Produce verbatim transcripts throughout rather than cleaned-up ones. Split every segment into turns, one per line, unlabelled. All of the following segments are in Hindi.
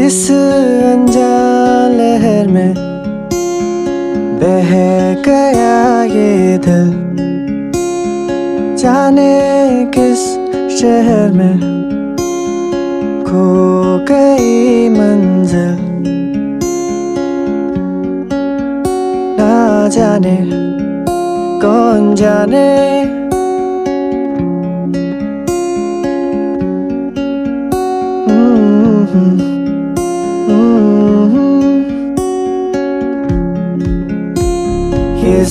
किस अनजान लहर में बह गया ये दिल, जाने किस शहर में खो गई मंजिल। ना जाने कौन जाने ये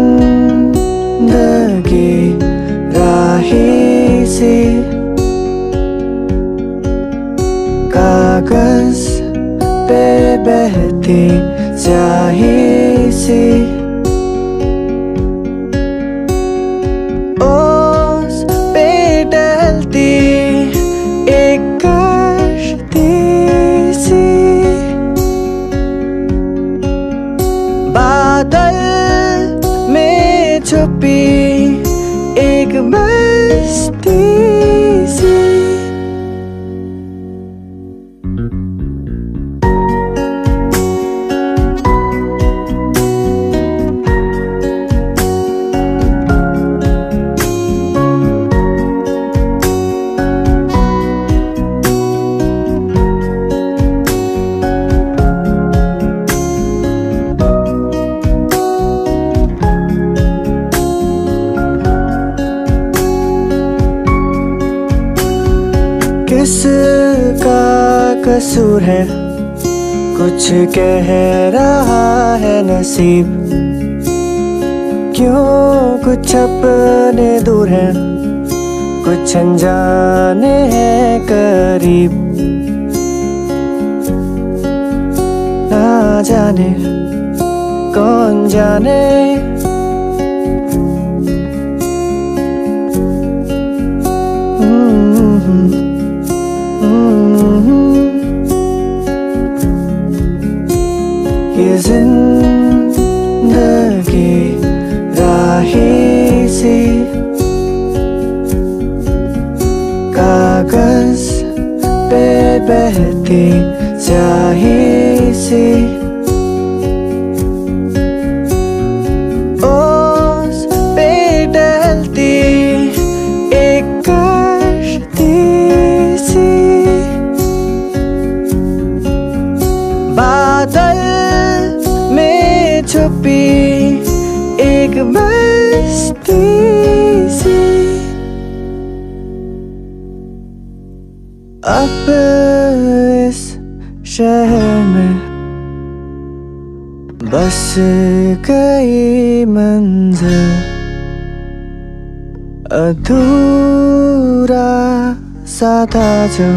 जिंदगी राही सी, कागज पे बहती स्याही सी, ओस पे टहलती एक कश्ती सी, बादल में छुपी एक बस्ती सी। किसका कसूर है, कुछ कह रहा है नसीब, क्यों कुछ अपने दूर हैं, कुछ अनजाने हैं करीब। ना जाने कौन जाने ये जिंदगी राही सी, कागज पे बहती स्याही सी, ओस पे टहलती एक कश्ती सी, बादल में छुपी एक बस्ती सी। अब इस शहर में बस गई मंजिल, अधूरा सा था जो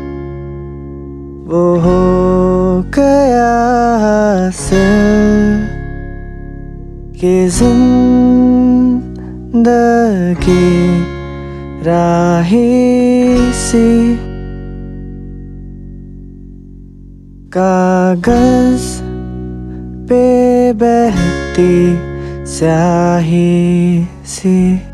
वो हो गया हासिल। ये जिंदगी राही सी, कागज पे बहती स्याही सी।